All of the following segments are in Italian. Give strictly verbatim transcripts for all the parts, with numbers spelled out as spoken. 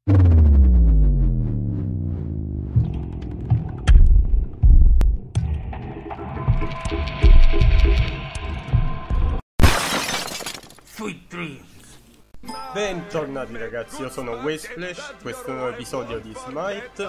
Sweet dreams. Bentornati ragazzi, io sono Wasteflash, questo è un nuovo episodio di Smite.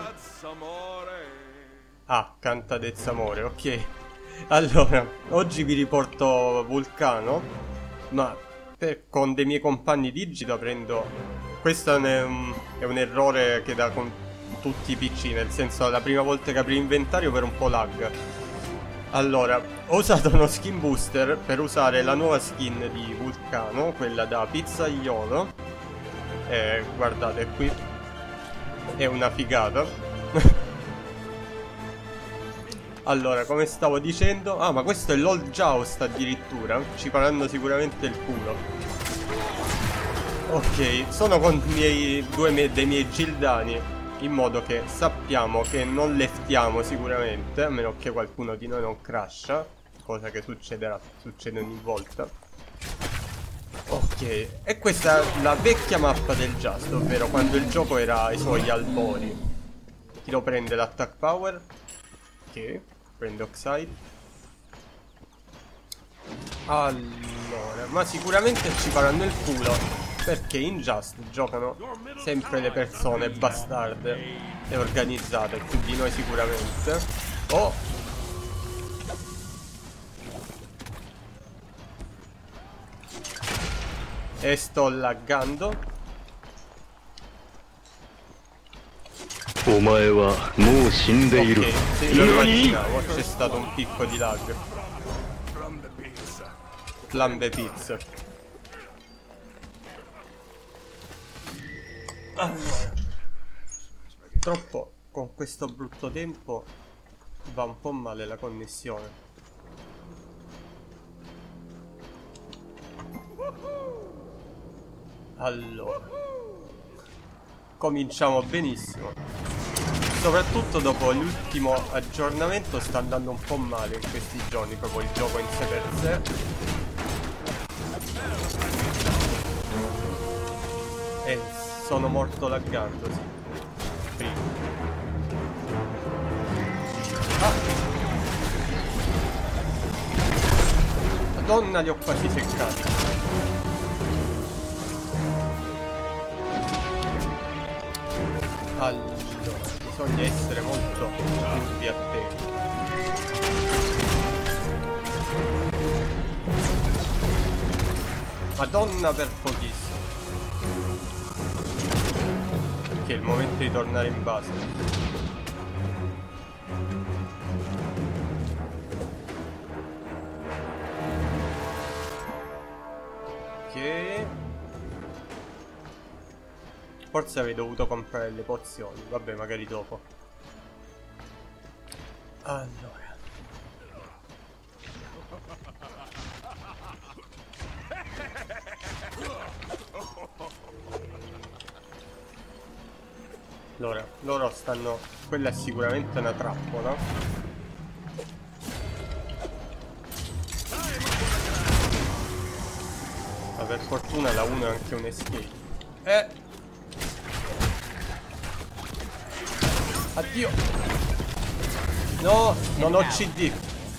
Ah, Canta d'Amore, ok. Allora, oggi vi riporto Vulcano, ma per, con dei miei compagni Digito prendo... Questo è un, è un errore che dà con tutti i P C, nel senso la prima volta che apri l'inventario per un po' lag. Allora, ho usato uno skin booster per usare la nuova skin di Vulcano, quella da pizzaiolo. E guardate qui, è una figata. Allora, come stavo dicendo... Ah, ma questo è l'Old Joust addirittura. Ci faranno sicuramente il culo. Ok, sono con i miei, due me dei miei gildani, in modo che sappiamo che non leftiamo sicuramente, a meno che qualcuno di noi non crasha, cosa che succederà, succede ogni volta. Ok, e questa è la vecchia mappa del Just, ovvero quando il gioco era ai suoi albori. Chi lo prende l'attack power? Ok, prende Oxide. Allora, ma sicuramente ci faranno il culo, perché in Just giocano sempre le persone bastarde e organizzate, più di noi sicuramente. Oh! E sto laggando. Ok, sì, lo immaginavo, c'è stato un picco di lag. Flambe pizza. Allora, purtroppo con questo brutto tempo va un po' male la connessione. Allora, cominciamo benissimo. Soprattutto dopo l'ultimo aggiornamento sta andando un po' male in questi giorni, proprio il gioco in sé per sé. E sono morto laggando, sì. Prima. Ah! Madonna, li ho quasi seccati. Allora, bisogna essere molto più attenti. Madonna, per pochissimo. Che è il momento di tornare in base. Ok. Forse avrei dovuto comprare le pozioni. Vabbè, magari dopo. Allora, Allora, loro stanno... Quella è sicuramente una trappola. Ma per fortuna la uno è anche un escape. Eh! Addio! No! Non ho C D!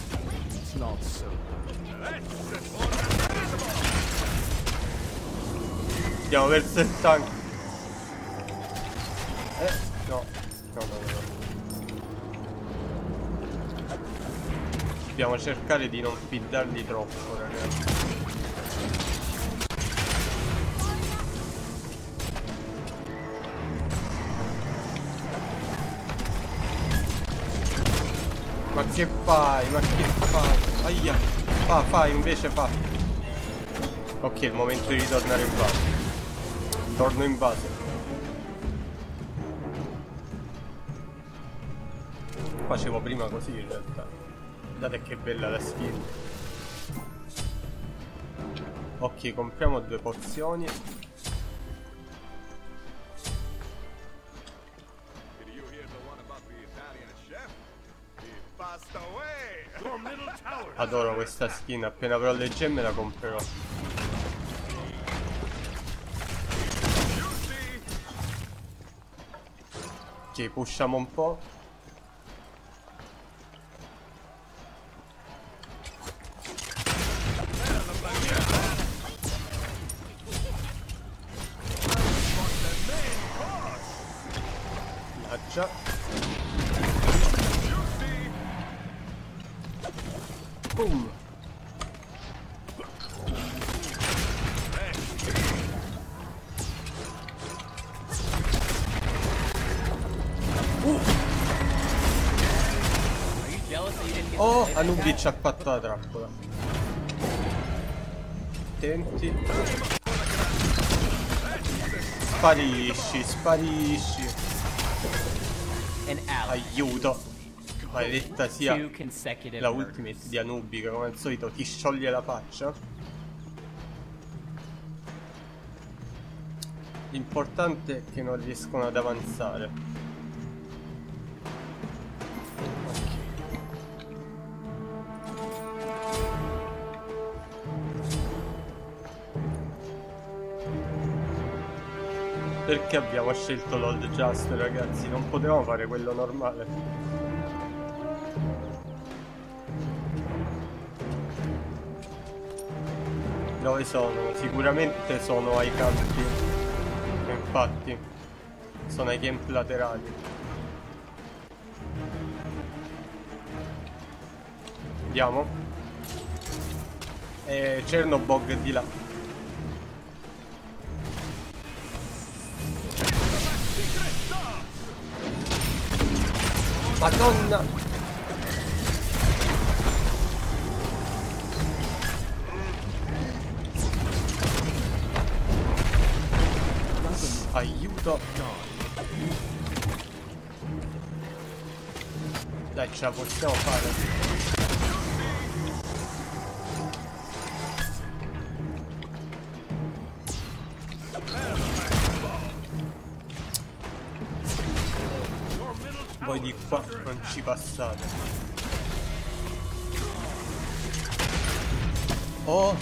Andiamo verso il tank. Eh, no, no, no, no. Dobbiamo cercare di non fiddarli troppo, ragazzi. Ma che fai? Ma che fai? Aia! Fa, fa, invece fa. Ok, è il momento di ritornare in base. Torno in base. Facevo prima così in realtà. Guardate che bella la skin. Ok, compriamo due pozioni. Adoro questa skin, appena avrò le gemme la comprerò. Ok, pushiamo un po'. Già. Boom. Uh. Oh, Anubi ci ha fatto la trappola. Attenti. Sparisci, sparisci. Aiuto. Maledetta sia la ultimate di Anubi che come al solito ti scioglie la faccia. L'importante è che non riescono ad avanzare. Perché abbiamo scelto l'Old Just, ragazzi? Non potevamo fare quello normale. Dove sono? Sicuramente sono ai campi. Infatti sono ai camp laterali. Andiamo. E Chernobog è di là. Madonna! Aiuto! Dai, ce la possiamo fare. Voi di qua non ci passate. Oh,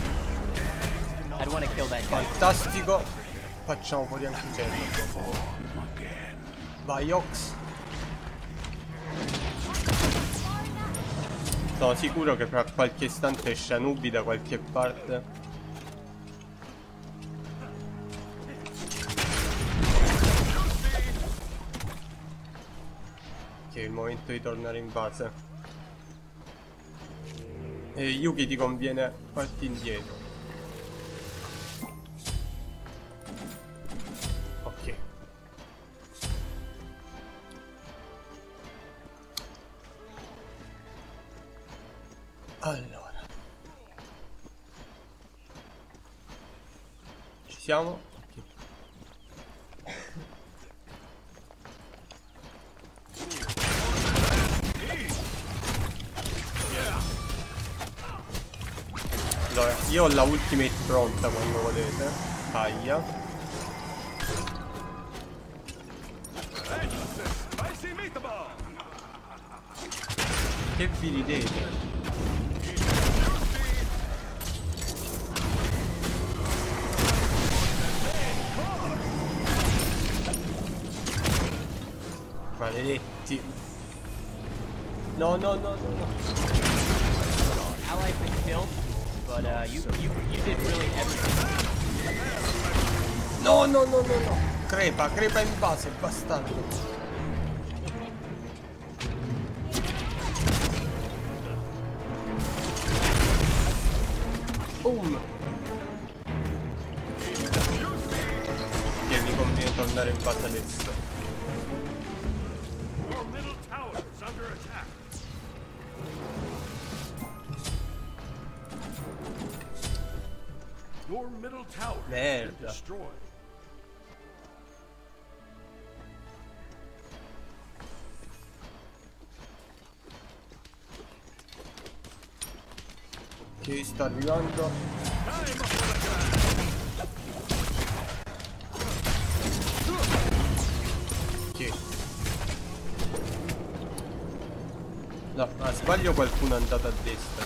fantastico. Facciamo fuori anche quello. Vai Ox. Sono sicuro che fra qualche istante esce Anubi da qualche parte. È il momento di tornare in base. E Yuki ti conviene farti indietro. Ok. Allora. Ci siamo? Allora, io ho la ultimate pronta quando volete. Aia. Che vi ridete? Maledetti. No, no, no, no, no. Ally been killed. But uh, you, you, you did really everything. No, no, no, no, no. Crepa, crepa in base, bastardo. Boom. Che mi conviene tornare in base adesso. Merda. Ok, sta arrivando. Ok. No, a sbaglio qualcuno è andato a destra.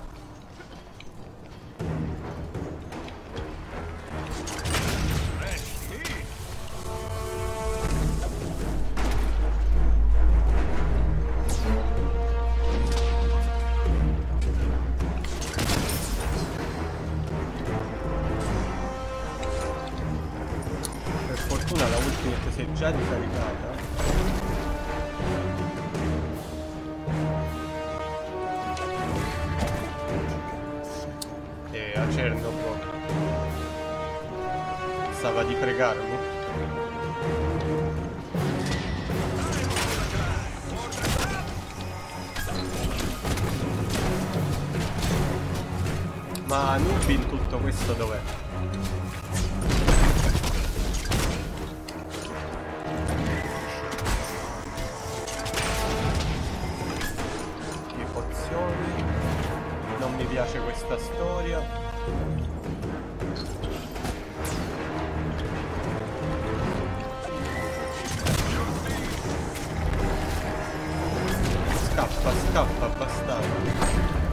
Ultimate si è già ricaricata. E Acerno proprio stava di fregarmi. Ma Nubi in tutto questo dov'è? Le pozioni. Non mi piace questa storia. Scappa, scappa, bastardo.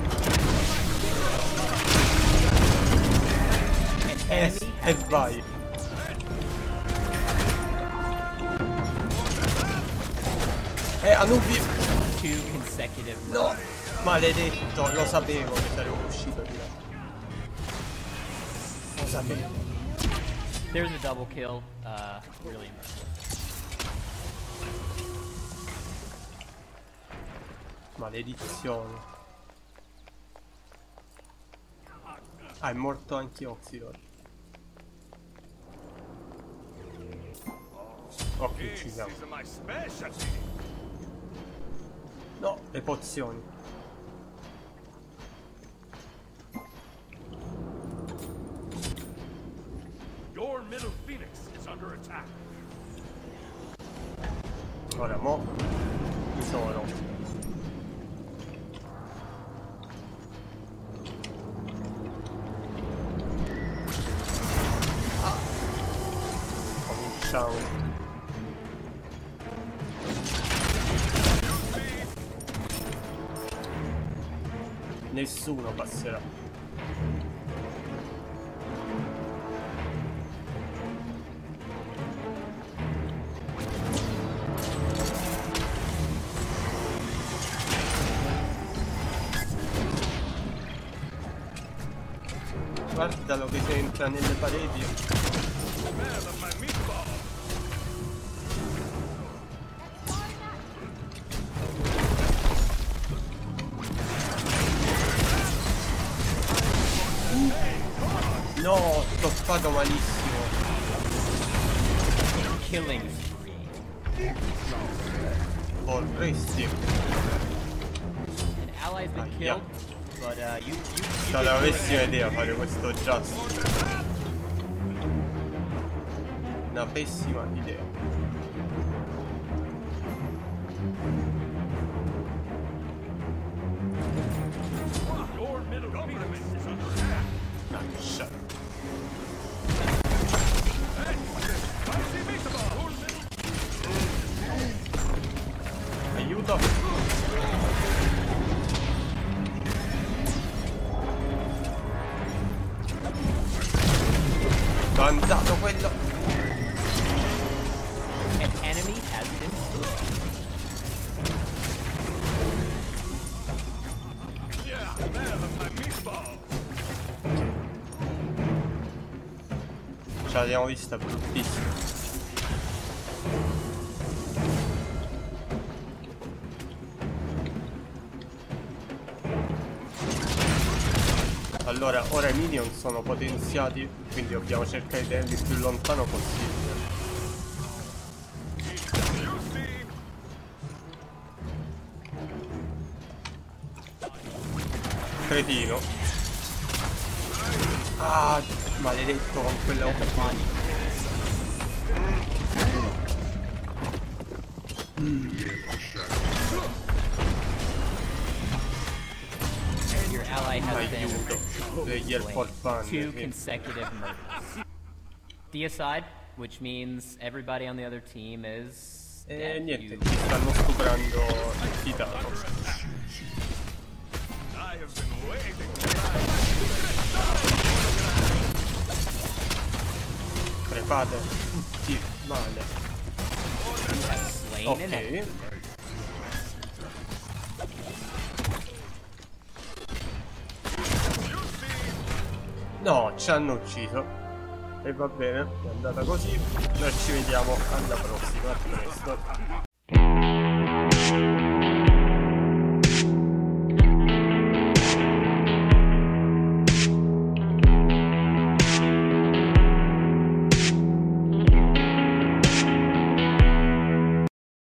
E eh, vai. Eh, Anubi. Two consecutive. No, maledetto, lo sapevo che sarei uscito di là. Lo sapevo. There's a double kill. Uh, really impressive. Maledizione. Ah, è morto anche Oxidor. Ok, ci siamo. No, le pozioni. Your middle phoenix is under attack. Ora mo mi sono. Ah. Cominciamo. Nessuno passerà. Guardalo che si entra nelle pareti. No, sto fatto malissimo. Killing spree. Vorresti. An ally's been Ah, killed, yeah. but uh, you, you, you C'ho did la really pessima nice. idea fare questo just. Una pessima idea. Your middle phoenix is under attack. Ah, shut. Aiuto. T'ho andato quello. An enemy has been slain. Yeah, man of my meatball. Ce l'abbiamo vista bruttissima. Allora, ora i minion sono potenziati, quindi dobbiamo cercare di tenerli il più lontano possibile. Cretino. Ah, maledetto con quella occasione. Your ally has been Aiuto. Degli airport fan. two sì. consecutive murders. Deicide, which means everybody on the other team is E dead. niente, You- ci stanno stuprando il titano. I have been waiting. Crepate tutti male. you have slain an enemy. Ok. No, ci hanno ucciso. E va bene, è andata così. Noi ci vediamo alla prossima. A presto.